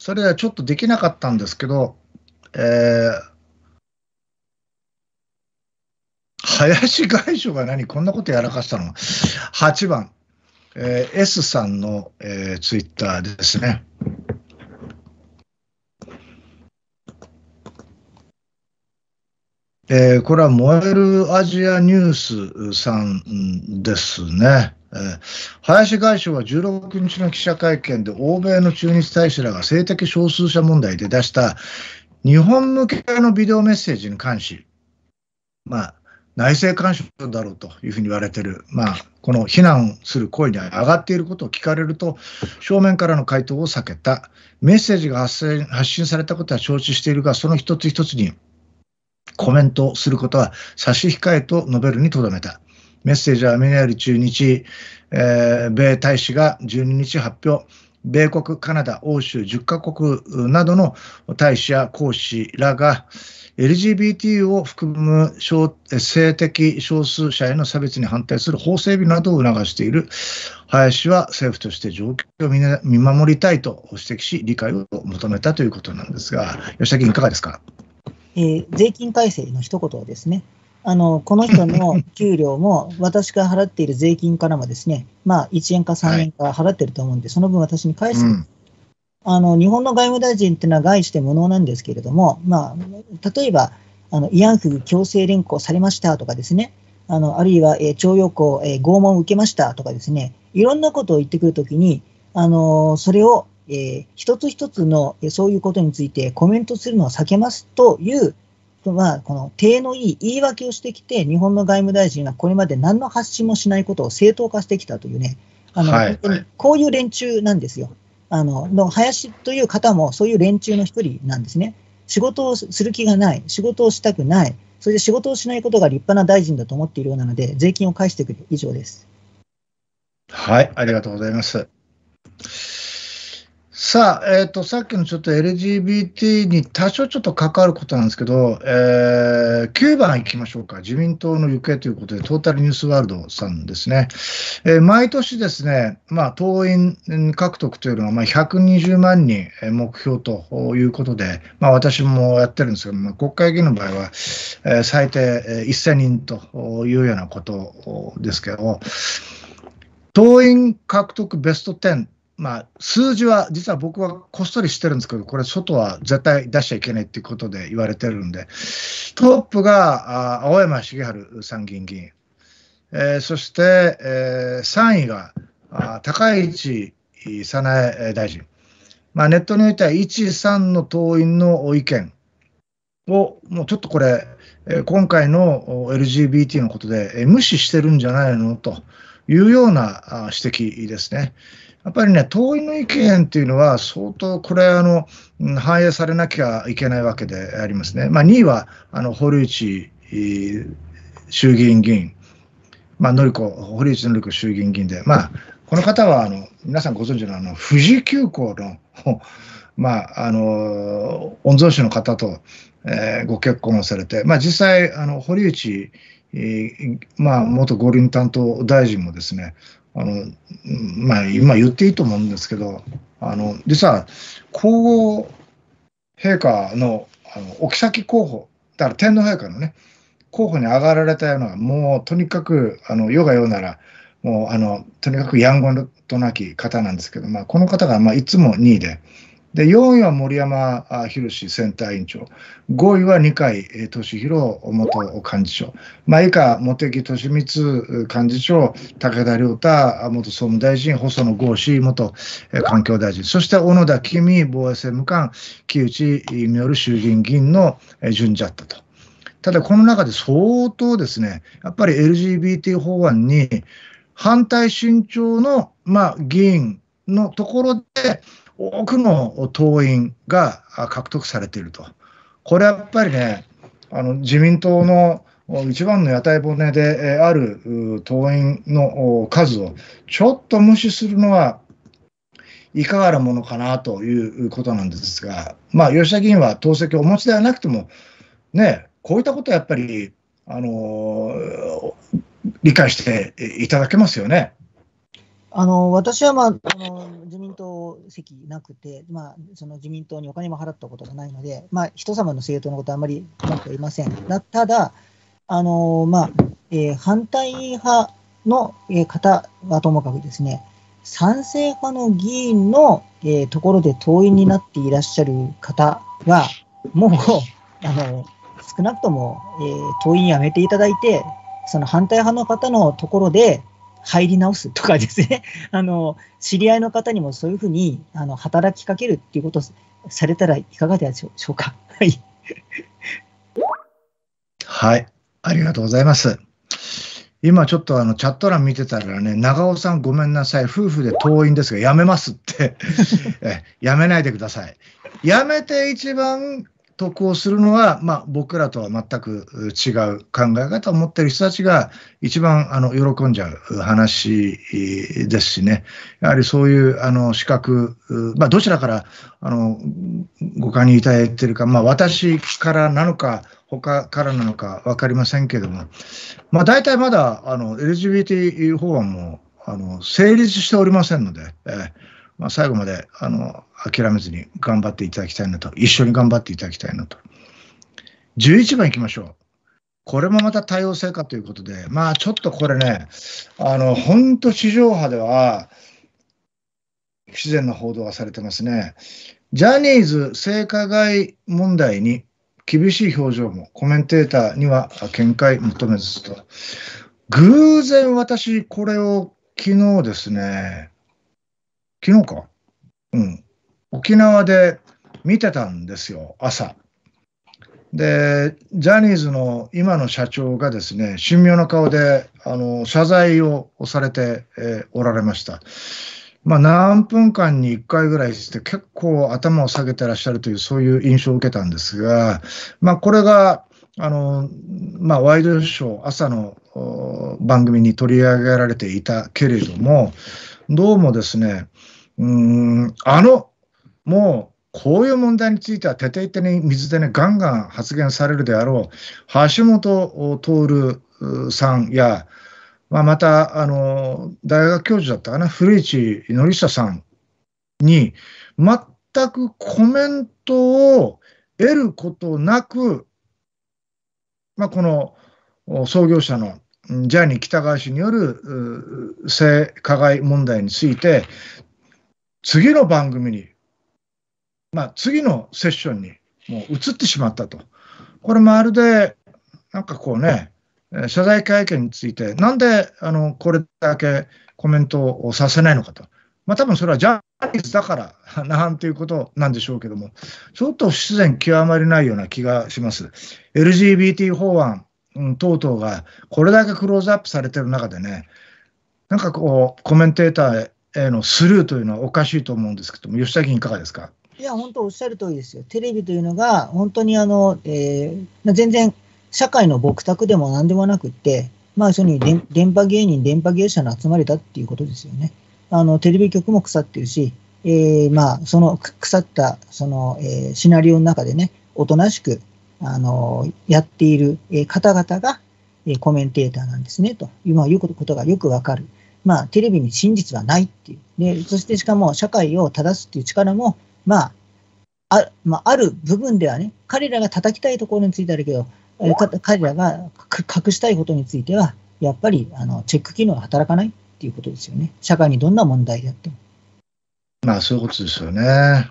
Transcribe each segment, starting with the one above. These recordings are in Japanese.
それはちょっとできなかったんですけど、え林外相がこんなことやらかしたの。8番、S さんの、ツイッターですね。これは燃えるアジアニュースさんですね。林外相は16日の記者会見で欧米の駐日大使らが性的少数者問題で出した日本向けのビデオメッセージに関し、内政干渉だろうというふうに言われている、この非難する声に上がっていることを聞かれると、正面からの回答を避けた。メッセージが発信されたことは承知しているが、その一つ一つにコメントすることは差し控えと述べるにとどめた。メッセージはアメリカ駐日、米大使が12日発表。米国、カナダ、欧州10カ国などの大使や公使らが LGBT を含む性的少数者への差別に反対する法整備などを促している。林は政府として状況を見守りたいと指摘し、理解を求めたということなんですが、吉田議員いかがですか。 税金改正の一言ですね。この人の給料も私が払っている税金からもですね、1円か3円か払っていると思うんで、その分私に返す。日本の外務大臣っていうのは概して無能なんですけれども、例えば、慰安婦強制連行されましたとかですね、あるいは、徴用工、拷問を受けましたとかですね、いろんなことを言ってくるときに、それを、一つ一つのそういうことについてコメントするのを避けますという、この体のいい言い訳をしてきて、日本の外務大臣はこれまで何の発信もしないことを正当化してきたというね、本当にこういう連中なんですよ。林という方もそういう連中の一人なんですね。仕事をする気がない、仕事をしたくない、それで仕事をしないことが立派な大臣だと思っているようなので、税金を返してくる以上です。 はい、ありがとうございます。さあ、さっきのちょっと LGBT に多少ちょっと関わることなんですけど、9番いきましょうか。自民党の行方ということで、トータルニュースワールドさんですね。毎年ですね、党員獲得というのは120万人目標ということで、私もやってるんですけど、国会議員の場合は、最低1000人というようなことですけど、党員獲得ベスト10、数字は実は僕はこっそりしてるんですけど、これ外は絶対出しちゃいけないっていうことで言われてるんで、トップが青山茂春参議院議員、そして、3位が高市早苗大臣。ネットにおいては1、3の党員の意見を、もうちょっとこれ、今回の LGBT のことで無視してるんじゃないのというような指摘ですね。やっぱりね、党員の意見っていうのは相当これ反映されなきゃいけないわけでありますね。2位は堀内衆議院議員、堀内詔子衆議院議員で、この方は皆さんご存知の富士急行の御曹司の方と、ご結婚をされて、実際堀内元五輪担当大臣もですね、今言っていいと思うんですけど、実は皇后陛下のお妃候補、だから天皇陛下のね、候補に上がられたような、もうとにかく世が世なら、もうとにかくやんごとなき方なんですけど、この方がいつも2位で、4位は森山博選対委員長、5位は二階俊博元幹事長、以下、茂木敏光幹事長、武田良太元総務大臣、細野豪志元環境大臣、そして小野田公美防衛政務官、木内稔衆議院議員の順序だったと。ただ、この中で相当ですね、やっぱり LGBT 法案に反対慎重の議員のところで、多くの党員が獲得されていると。これはやっぱりね、自民党の一番の屋台骨である党員の数をちょっと無視するのはいかがなものかなということなんですが、吉田議員は党籍をお持ちではなくても、ね、こういったことはやっぱり、理解していただけますよね。 私は、自民党席なくて、その自民党にお金も払ったことがないので、人様の政党のことはあまり思っていません。ただ、反対派の方はともかくですね、賛成派の議員のところで党員になっていらっしゃる方は、もう、少なくとも党員やめていただいて、その反対派の方のところで入り直すとかですね、知り合いの方にもそういうふうに働きかけるっていうことをされたらいかがでしょうか。はい。 はい、ありがとうございます。今ちょっとチャット欄見てたらね、長尾さんごめんなさい、夫婦で党員ですが、やめますってやめないでください。やめて一番得をするのは、僕らとは全く違う考え方を持っている人たちが一番喜んじゃう話ですしね、やはりそういう資格、どちらからご加入いただいているか、私からなのか、他からなのか分かりませんけれども、大体まだLGBT 法案も成立しておりませんので、最後まで諦めずに頑張っていただきたいなと、一緒に頑張っていただきたいなと。11番いきましょう。これもまた多様性かということで、ちょっとこれね、本当地上波では不自然な報道がされてますね。ジャニーズ性加害問題に厳しい表情も、コメンテーターには見解求めずと。偶然私、これを昨日ですね、昨日か、沖縄で見てたんですよ、朝。で、ジャニーズの今の社長がですね、神妙な顔で謝罪をされて、おられました。何分間に1回ぐらいして結構頭を下げてらっしゃるという、そういう印象を受けたんですが、これがワイドショー、朝の番組に取り上げられていたけれども、どうもですね、もうこういう問題については徹底的に水でね、ガンガン発言されるであろう、橋本徹さんや、また大学教授だったかな、古市憲久さんに、全くコメントを得ることなく、この創業者のジャニー喜多川氏による性加害問題について、次の番組に、次のセッションにもう移ってしまったと。これまるで、謝罪会見について、なんでこれだけコメントをさせないのかと。多分それはジャニーズだからなんていうことなんでしょうけども、ちょっと不自然極まりないような気がします。LGBT 法案、等々がこれだけクローズアップされている中でね、コメンテーターへのスルーというのはおかしいと思うんですけども、吉田議員いかがですか。 いや、本当おっしゃる通りですよ。テレビというのが、本当に全然社会の牧卓でも何でもなくって、そういう電波芸人、電波芸者の集まりだっていうことですよね。テレビ局も腐ってるし、その腐ったシナリオの中でね、おとなしくやっている方々がコメンテーターなんですねということがよくわかる。テレビに真実はないっていう。で、そしてしかも社会を正すっていう力も、ある部分ではね、彼らが叩きたいところについてあるけど、彼らが隠したいことについては、やっぱりチェック機能が働かないっていうことですよね。社会にどんな問題であっても。 そういうことですよね。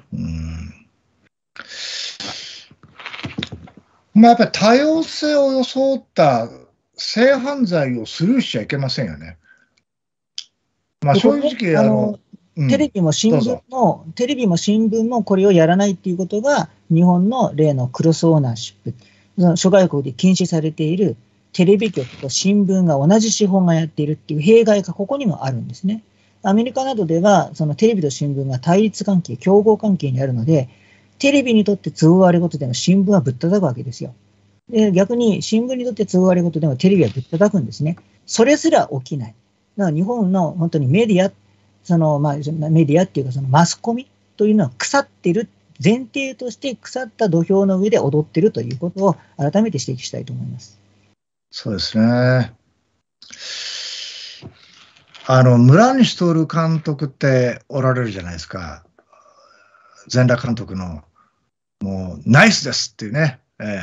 やっぱり多様性を装った性犯罪をスルーしちゃいけませんよね。正直テレビも新聞もこれをやらないっていうことが、日本の例のクロスオーナーシップ、諸外国で禁止されているテレビ局と新聞が同じ資本がやっているっていう弊害がここにもあるんですね。アメリカなどでは、そのテレビと新聞が対立関係、競合関係にあるので、テレビにとって都合悪いことでも新聞はぶったたくわけですよ。で、逆に新聞にとって都合悪いことでもテレビはぶったたくんですね。それすら起きない。だから日本の本当にメディア、メディアっていうかマスコミというのは腐っている前提として腐った土俵の上で踊っているということを改めて指摘したいと思います。 そうですね。 村西徹監督っておられるじゃないですか。全裸監督の、もう、ナイスですっていうね。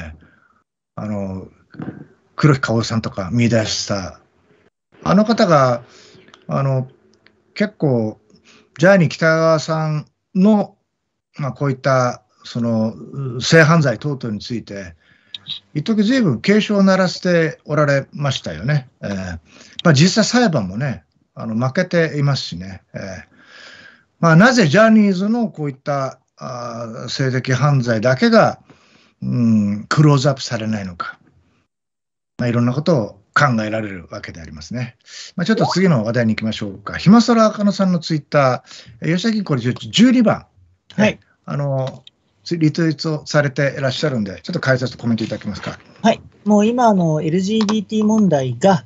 黒木薫さんとか見出した、あの方が、結構、ジャーニー喜多川さんの、こういった、性犯罪等々について、一時ずいぶん警鐘を鳴らしておられましたよね。実際裁判もね、負けていますしね。なぜジャニーズのこういった性的犯罪だけが、クローズアップされないのか。いろんなことを考えられるわけでありますね。ちょっと次の話題に行きましょうか。ひまそらあかのさんのツイッター、吉田銀行で12番。 はい。 リツイートされていらっしゃるんで、ちょっと解説とコメントいただけますか。 はい。もう今、LGBT 問題が、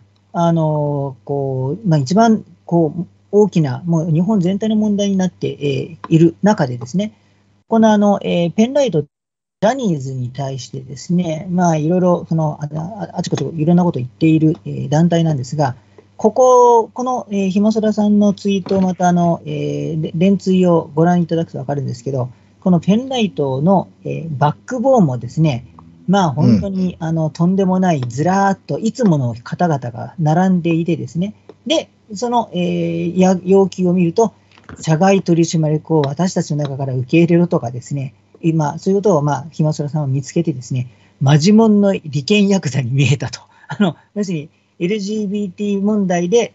一番、大きな、もう日本全体の問題になっている中でですね、このペンライト、ジャニーズに対してですね、いろいろ、あちこちいろんなことを言っている団体なんですが、このひまそらさんのツイートをまた連追をご覧いただくと分かるんですけど、このペンライトのバックボーンもですね、本当にとんでもないずらーっといつもの方々が並んでいてですね、で、その要求を見ると、社外取締役を私たちの中から受け入れろとかですね、今、そういうことをひまそらさんは見つけてですね、マジモンの利権ヤクザに見えたと。要するに LGBT 問題で、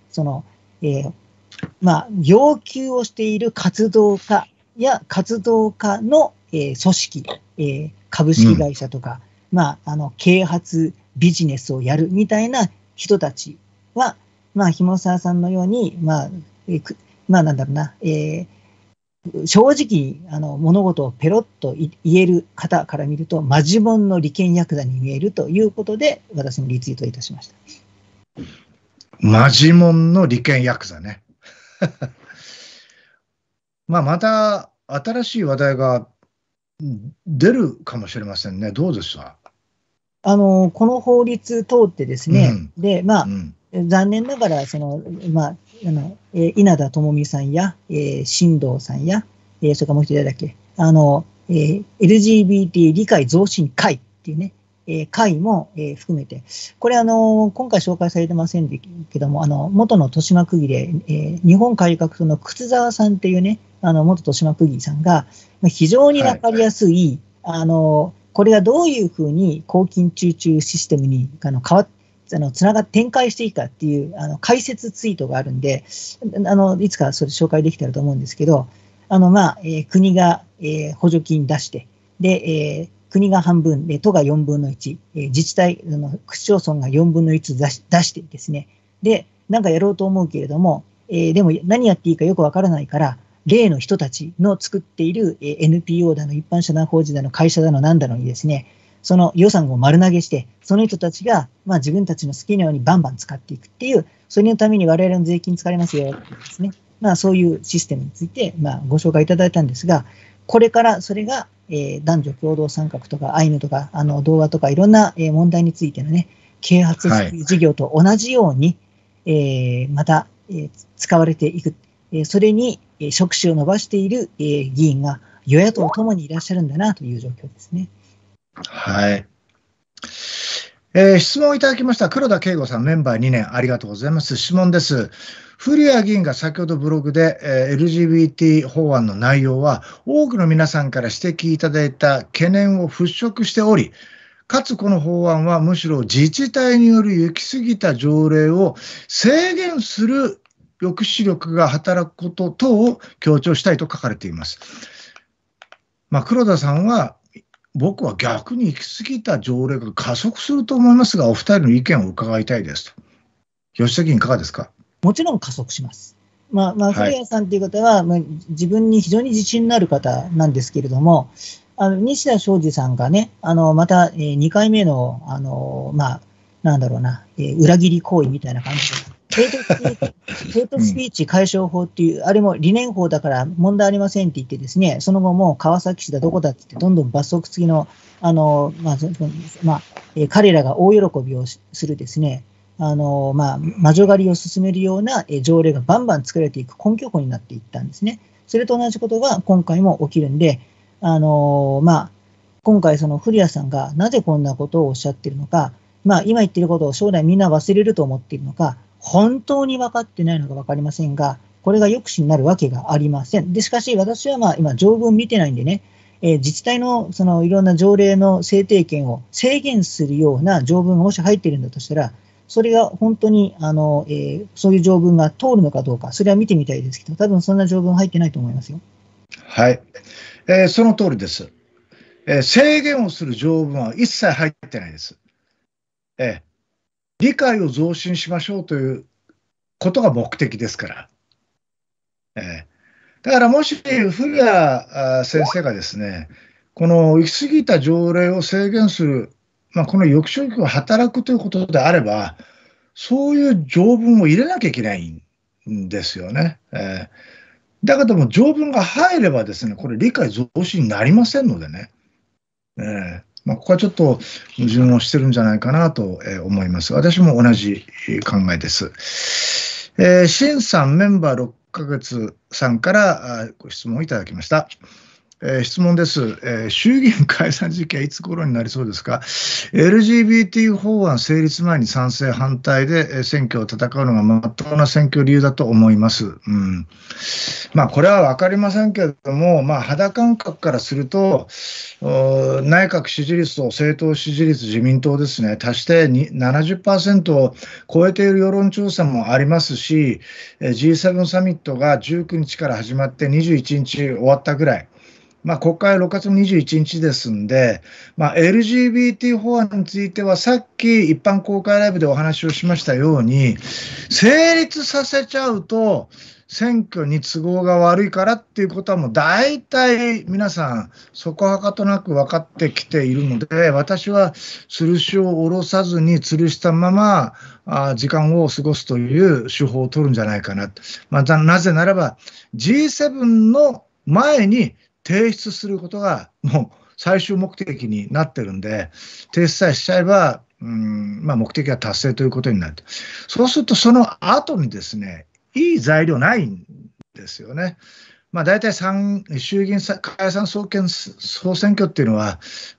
要求をしている活動家や活動家の、組織、株式会社とか、啓発ビジネスをやるみたいな人たちは、ひもさわさんのように、なんだろうな、正直物事をペロッと言える方から見ると、マジモンの利権ヤクザに見えるということで、私もリツイートいたしました。 マジモンの利権ヤクザね。また新しい話題が出るかもしれませんね。どうですか？ この法律通ってですね、で、残念ながら、稲田朋美さんや、新藤さんや、それからもう一人だっけ、LGBT 理解増進会っていうね、会も、含めて、これ今回紹介されてませんけども、元の豊島区議で、日本改革党の靴沢さんっていうね、元豊島区議さんが、非常にわかりやすい、これがどういうふうに公金中中システムにつながって展開していいかっていう解説ツイートがあるんで、いつかそれ紹介できたらと思うんですけど、国が、補助金出して、で、国が半分で、都が4分の1、自治体、区町村が4分の1出してですね、で、なんかやろうと思うけれども、でも何やっていいかよくわからないから、例の人たちの作っている NPO だの、一般社団法人だの、会社だの、なんだのにですね、その予算を丸投げして、その人たちが、自分たちの好きなようにバンバン使っていくっていう、それのために我々の税金使われますよってですね、そういうシステムについて、ご紹介いただいたんですが、これからそれが、男女共同参画とか、アイヌとか、童話とか、いろんな問題についてのね、啓発事業と同じように、また、使われていく。それに触手を伸ばしている議員が与野党ともにいらっしゃるんだなという状況ですね。 はい。質問をいただきました。黒田圭吾さん、メンバー2年、ありがとうございます。質問です。古谷議員が先ほどブログで、LGBT 法案の内容は、多くの皆さんから指摘いただいた懸念を払拭しており、かつこの法案はむしろ自治体による行き過ぎた条例を制限する抑止力が働くこと等を強調したいと書かれています。黒田さんは、僕は逆に行き過ぎた条例が加速すると思いますが、お二人の意見を伺いたいですと。吉田議員、いかがですか？ もちろん加速します。古谷さんという方は、自分に非常に自信のある方なんですけれども、西田昌司さんがね、また、2回目の、なんだろうな、裏切り行為みたいな感じで、ヘイトスピーチ解消法っていう、あれも理念法だから問題ありませんって言ってですね、その後も川崎市だどこだって言って、どんどん罰則付きの、彼らが大喜びをするですね、 魔女狩りを進めるような条例がバンバン作られていく根拠法になっていったんですね。それと同じことが今回も起きるんで、今回その古谷さんがなぜこんなことをおっしゃっているのか、今言っていることを将来みんな忘れると思っているのか、本当に分かってないのか分かりませんが、これが抑止になるわけがありません。で、しかし私は今条文見てないんでね、自治体のそのいろんな条例の制定権を制限するような条文がもし入っているんだとしたら、それが本当にそういう条文が通るのかどうか、それは見てみたいですけど、多分そんな条文入ってないと思いますよ。 はい、その通りです。制限をする条文は一切入ってないです。理解を増進しましょうということが目的ですから。だからもし古谷先生がですね、この行き過ぎた条例を制限する、この抑止力が働くということであれば、そういう条文を入れなきゃいけないんですよね。だけども条文が入ればですね、これ理解増進になりませんのでね。ここはちょっと矛盾をしてるんじゃないかなと思います。私も同じ考えです。新さんメンバー6ヶ月さんからご質問をいただきました。質問です。衆議院解散時期はいつ頃になりそうですか。LGBT 法案成立前に賛成反対で選挙を戦うのが真っ当な選挙理由だと思います。これは分かりませんけれども、肌感覚からすると、内閣支持率と政党支持率、自民党ですね、足して70% を超えている世論調査もありますし、G7 サミットが19日から始まって21日終わったぐらい。国会は6月21日ですんで、LGBT 法案については、さっき一般公開ライブでお話をしましたように、成立させちゃうと、選挙に都合が悪いからっていうことはもう大体皆さんそこはかとなく分かってきているので、私は吊るしを下ろさずに吊るしたまま時間を過ごすという手法を取るんじゃないかな。なぜならば G7 の前に提出することがもう最終目的になってるんで、提出さえしちゃえば目的は達成ということになる。そうするとその後にですね、いい材料ないんですよね。大体衆議院解散総選挙っていうのは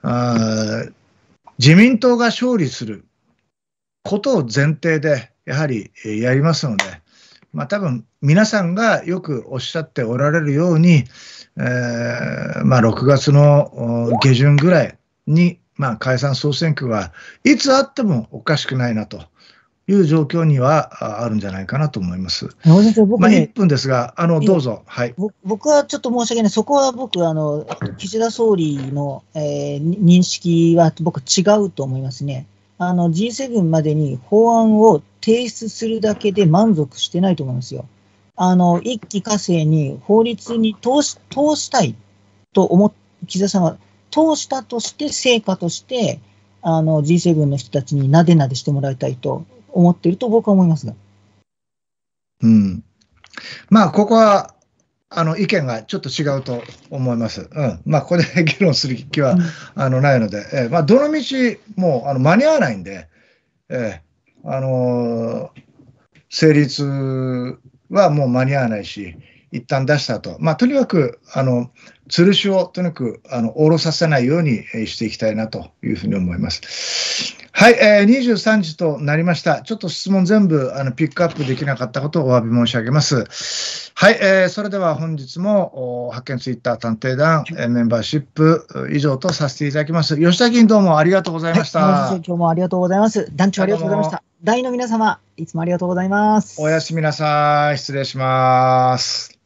自民党が勝利することを前提でやはりやりますので、多分皆さんがよくおっしゃっておられるように、6月の下旬ぐらいに、解散総選挙がいつあってもおかしくないなという状況にはあるんじゃないかなと思います。1分ですが、どうぞ。はい、 僕はちょっと申し訳ない、そこは僕、岸田総理の、認識は僕、違うと思いますね。G7 までに法案を提出するだけで満足してないと思いますよ。一気呵成に法律に通したいと岸田さんは通したとして、成果として、G7 の人たちになでなでしてもらいたいと思っていると僕は思いますが。 ここは意見がちょっと違うと思います。ここで議論する気はないので、どのみちもう間に合わないんで、成立はもう間に合わないし、一旦出した後、とにかく吊るしをとにかく下ろさせないようにしていきたいなというふうに思います。はい、23時となりました。ちょっと質問全部ピックアップできなかったことをお詫び申し上げます。はい、それでは本日も発見ツイッター探偵団メンバーシップ以上とさせていただきます。吉田議員、どうもありがとうございました。 今日もありがとうございます。団長ありがとうございました。大の皆様、いつもありがとうございます。 おやすみなさい。失礼します。